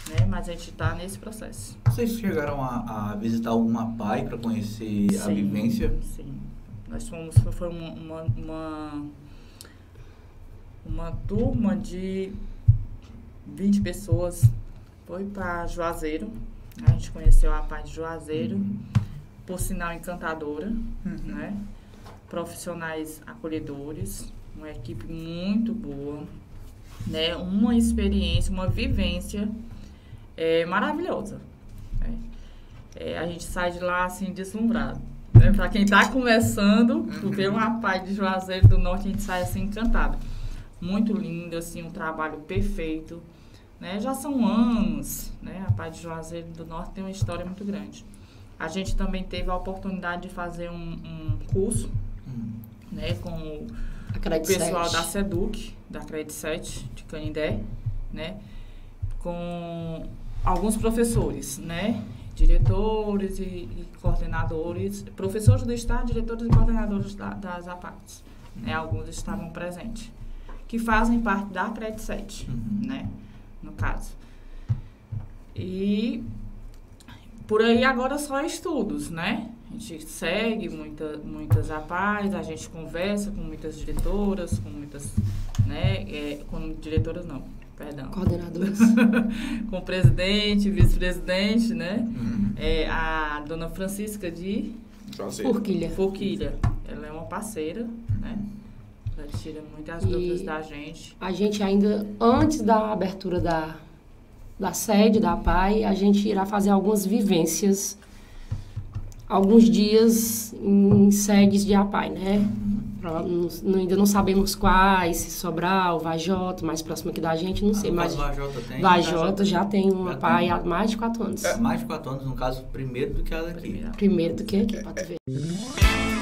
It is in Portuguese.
né? Mas a gente está nesse processo. Vocês chegaram a visitar alguma APAE para conhecer a vivência? Sim. Nós fomos, foi uma turma de 20 pessoas, foi para Juazeiro, a gente conheceu a APAE de Juazeiro, por sinal encantadora, né? Profissionais acolhedores, uma equipe muito boa, né? Uma experiência, uma vivência maravilhosa. Né? A gente sai de lá assim deslumbrado. Né? Para quem está começando, tu vê uma APAE de Juazeiro do Norte, a gente sai assim encantado. Muito lindo, assim, um trabalho perfeito. Né? Já são anos, né? A APAE de Juazeiro do Norte tem uma história muito grande. A gente também teve a oportunidade de fazer um curso, né, com o pessoal da SEDUC, da Credit 7 de Canindé, né, com alguns professores, né, diretores e coordenadores, professores do Estado, diretores e coordenadores das APAEs, né, alguns estavam presentes, que fazem parte da Credit 7, né, no caso. E por aí agora só estudos, né? A gente segue muitas APAEs, a gente conversa com muitas diretoras, com muitas, né? Com diretoras não, perdão. Coordenadoras. Com presidente, vice-presidente, né? A dona Francisca de Forquilha. Ela é uma parceira, né? Ela tira muitas dúvidas da gente. A gente ainda, antes da abertura da sede da APAE, a gente irá fazer algumas vivências, alguns dias em sedes de APAE, né? Ainda não sabemos quais, se Sobral, Vajota, mais próximo aqui da gente, não sei. Mas Vajota tem? Vajota já tem uma APAE há mais de 4 anos. Mais de 4 anos, no caso, primeiro do que a daqui. Primeiro do que aqui, pode ver.